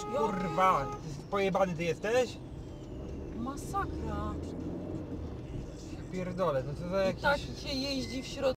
Kurwa, pojebany ty jesteś? Masakra. Pierdolę, no to za I jakiś... tak się jeździ w środku.